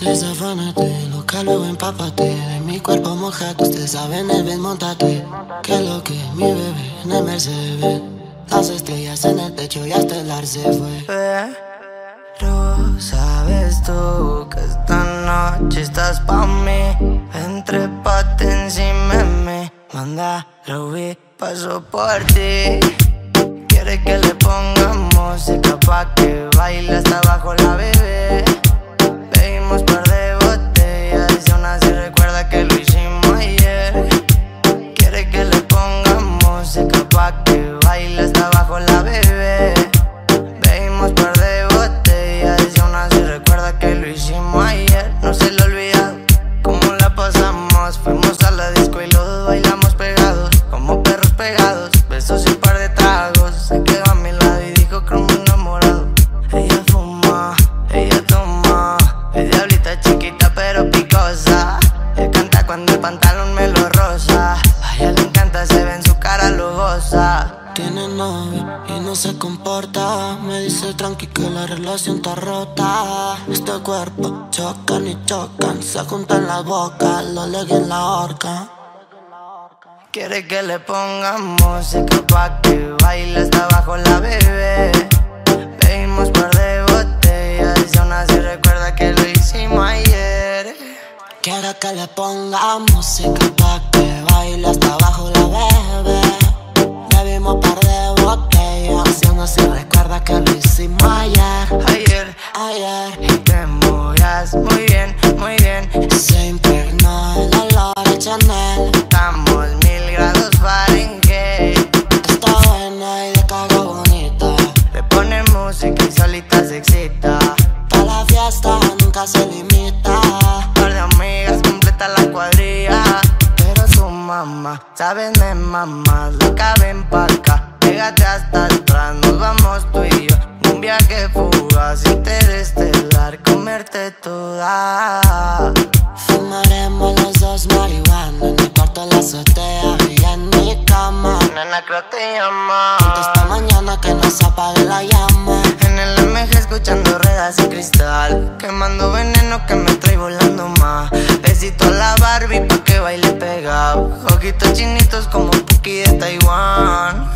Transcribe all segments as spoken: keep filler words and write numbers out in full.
Desafánate, loca, luego empápate de mi cuerpo mojado. Ustedes saben, el ven, montate. Que lo que mi bebé en el Mercedes. Las estrellas en el techo y hasta el ar se fue. Pero sabes tú que esta noche estás pa' mí. Entrépate encima de mí. Manda, lo vi, paso por ti. Quiere que le pongamos música pa' que baile hasta abajo la bebé. Bebimos par de botellas y aún así recuerda que lo hicimos ayer. Quiere que le pongamos música pa' que baile hasta abajo la bebé. Bebimos par de botellas y aún así recuerda que lo hicimos ayer. No se le olvida cómo la pasamos. Fuimos a la disco y los dos bailamos pegados, como perros pegados. Besos y un par de tragos. Se quedó a mi lado y dijo que me enamorado. Ella fuma, ella toma. Es diablita chiquita pero picosa. Él canta cuando el pantalón me lo roza. A ella le encanta, se ve en su cara, lo goza. Tiene novio y no se comporta. Me dice tranqui que la relación está rota. Este cuerpo chocan y chocan. Se juntan las bocas, lo leguen en la horca. Quiere que le pongamos música pa' que baile hasta abajo la bebé. Bebimos par de botellas y aún así recuerda que lo hicimos ayer. Quiere que le ponga música pa' que baile hasta abajo la bebé. Bebimos par de botellas y aún así recuerda que lo hicimos ayer. Ayer, Ayer. y te movías muy bien, muy bien. Se impregnó el olor a Chanel. Estamos mil grados Fahrenheit. Está buena y de caga bonita. Le pone música y solita se excita. Pa' la fiesta nunca se limita. Par de amigas completa la cuadrilla. Pero su mamá, saben de mamá, loca, ven pa' acá. Pégate hasta atrás, nos vamos tú y yo. Un viaje fugaz, interestelar, comerte toda. Fumaremos los dos marihuana en el cuarto de la azotea y en mi cama. Nena, creo que te llama. Esta mañana que no se apague la llama. En el M G escuchando ruedas y cristal, quemando veneno que me trae volando más. Besito a la Barbie pa' que baile pegado. Ojitos chinitos como Puki de Taiwán.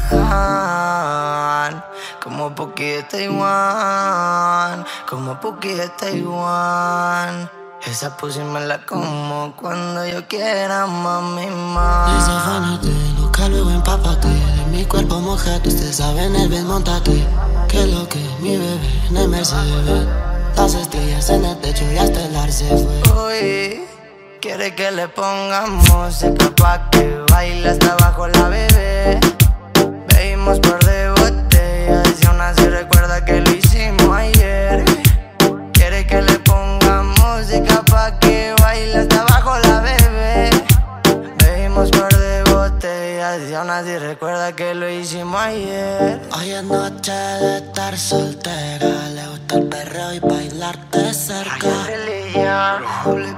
Ah, como Puki de Taiwán. Como Puki de Taiwán. Esa pussy me la como cuando yo quiera, mami, más. Desafánate, loca, luego empápate de mi cuerpo mojado. Ustedes saben, el ven, montate. Que lo que mi bebé en el Mercedes. Las estrellas en el techo y hasta el ar se fue. Uy, quiere que le pongamos música pa' que baile hasta abajo la bebé. Bebimos par de botellas y aún así recuerda que lo hicimos ayer. Quiere que le pongamos música pa' que baile hasta abajo la bebé. Bebimos par de botellas y aún así recuerda que lo hicimos ayer. Hoy es noche de estar soltera. Le gusta el perreo y bailarte cerca. Religión, doble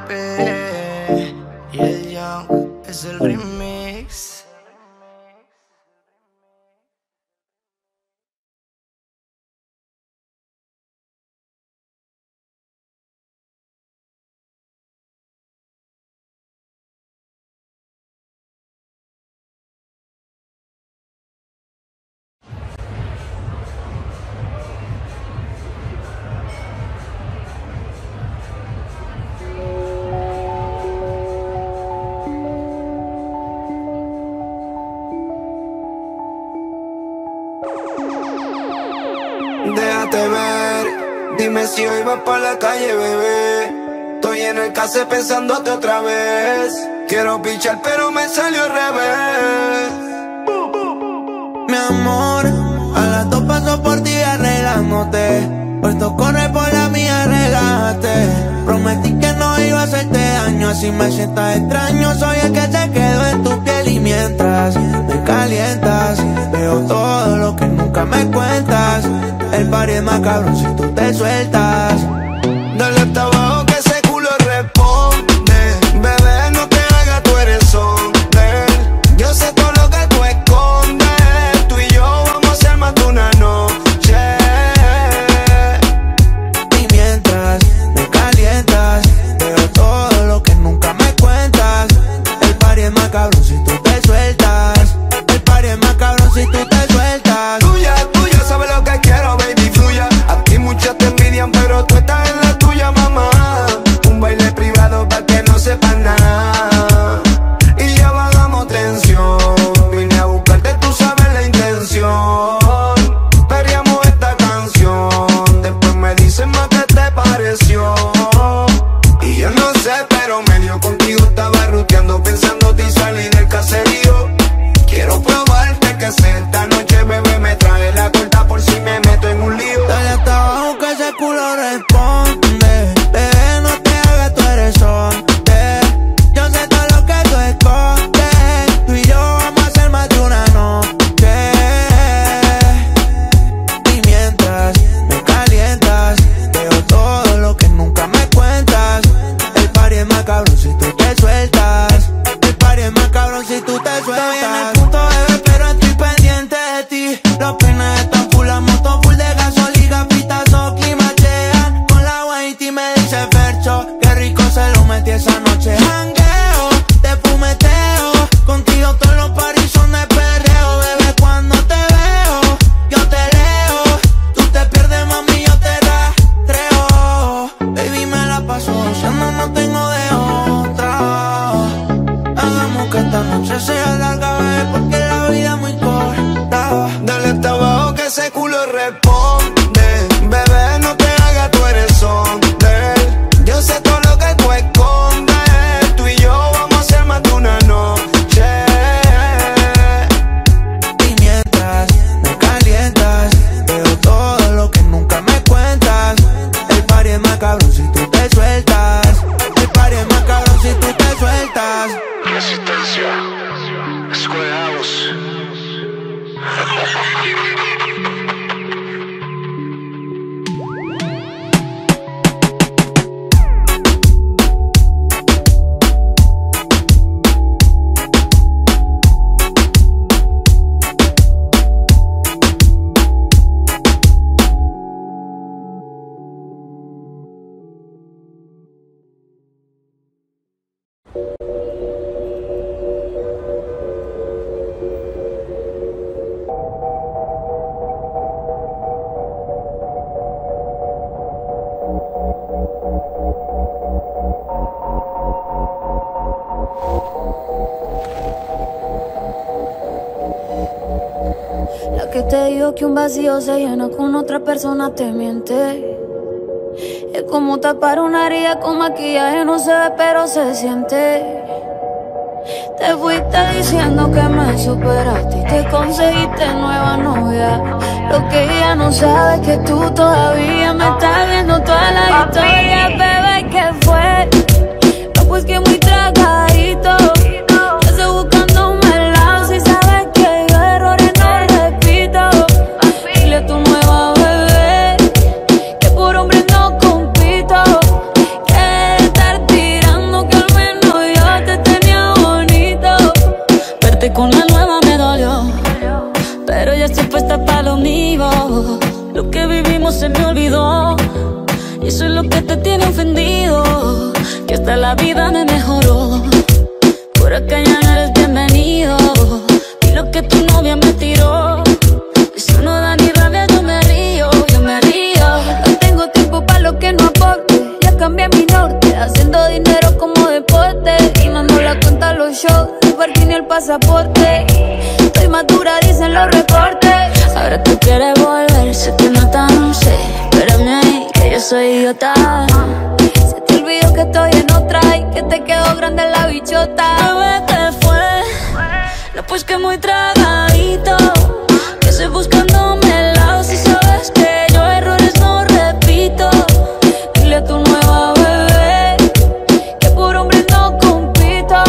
P y el Young es el remix. Déjate ver, dime si hoy vas pa' la calle, bebé. Estoy en el case pensándote otra vez. Quiero pichar pero me salió al revés. Mi amor, a las dos paso por ti arreglándote. Puesto corre por la mía, relájate. Prometí que no iba a hacerte daño, así me sientas extraño. Soy el que se quedó en tu piel y mientras me calientas, veo todo lo que nunca me cuentas. El party es más cabrón si tú te sueltas. Dale hasta abajo que ese culo responde. Bebé, no te hagas, tú eres hombre. Yo sé todo lo que tú escondes. Tú y yo vamos a hacer más de una noche. Y mientras me calientas, ti salí del caserío. Quiero probarte que sé esta noche, bebé, me trae la corta por si me meto en un lío. Dale hasta abajo que ese culo responde. Bebé, no te hagas, tú eres hombre. Yo sé todo lo que tú escondes. Tú y yo vamos a hacer más de una noche. Y mientras me calientas, veo todo lo que nunca me cuentas. El party es más cabrón si tú te sueltas. El party es más cabrón si tú te sueltas. Estoy en el punto, bebé, pero estoy pendiente de ti. Los peines están full, la moto full de gasolina, pitazo climachean. Con la Whitey me dice Fercho, qué rico se lo metí esa noche. Jangueo, te fumeteo, contigo todos los paris son de perreo. Bebé, cuando te veo, yo te leo. Tú te pierdes, mami, yo te rastreo. Baby, me la paso gozando, no tengo de otra. Hagamos que esta noche sea larga, bebé, porque la vida es muy corta. Dale hasta abajo que ese culo responde. Bebé, no te hagas, tú eres hombre. Yo sé todo lo que tú escondes. Tú y yo vamos a hacer más de una noche. Y mientras me calientas, veo todo lo que nunca me cuentas. El party es más cabrón si tú te sueltas. El party es más cabrón si tú te sueltas. Resistencia, escueados. La que te digo que un vacío se llena con otra persona te miente. Es como tapar una herida con maquillaje, no se ve pero se siente. Te fuiste diciendo que me superaste y te conseguiste nueva novia. Lo que ella no sabe es que tú todavía me estás viendo toda la historia. Bebé, ¿qué fue? No, pues que muy tragadito. Yo estoy buscándome el lado si sabes que yo errores no repito. Dile a tu nueva bebé que por hombre no compito. Que estar tirando que al menos yo te tenía bonito. Verte con la nueva me dolió, pero ya estoy puesta para lo mío. Lo que vivimos se me olvidó y eso es lo que te tiene ofendido. Que hasta la vida me mejoró. Por acá ya no eres bienvenido. Y lo que tu novia me tiró, eso no da ni rabia, yo me río, yo me río. No tengo tiempo para lo que no aporte. Ya cambié mi norte, haciendo dinero como deporte. Y no ando la cuenta a los shows, el parking y el pasaporte. Estoy madura, dicen los reportes. Ahora tú quieres volver, sé que no tan sé. Espérame ahí, que yo soy idiota. Se te olvidó que estoy en otra y que te quedó grande la bichota. Bebé, te fue, no pues que muy tragadito. Que estoy buscándome el lado si sabes que yo errores no repito. Dile a tu nueva bebé que por hombre no compito.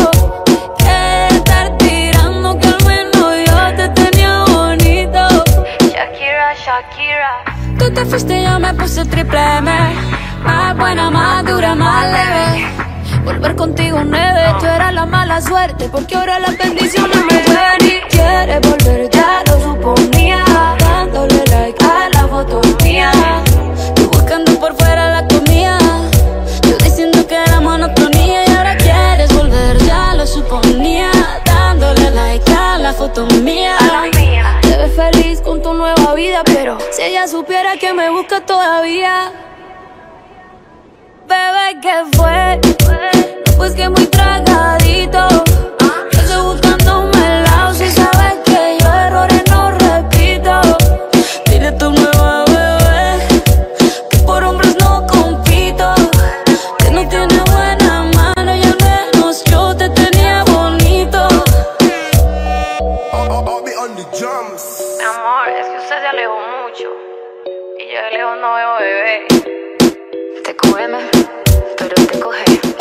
Que estar tirando que al menos yo te tenía bonito. Shakira, Shakira. Tú te fuiste, yo me puse triple M. Más buena, más dura, más leve. Volver contigo nueve, tú eras la mala suerte, porque ahora las bendiciones me ven. Y quieres volver, ya lo suponía, dándole like a la foto mía. Tú buscando por fuera la comida, yo diciendo que era monotonía. Y ahora quieres volver, ya lo suponía, dándole like a la foto mía. Te ves feliz con tu nueva vida, pero si ella supiera que me busca todavía. Bebé, ¿qué fue? No, pues que muy tragadito. Yo estoy buscándome el lado si sabes que yo errores no repito. Dile a tu nueva bebé que por hombres no compito. Que no tiene buena mano y al menos yo te tenía bonito. yo de lejos no veo bebé. Te cógeme, pero te coge.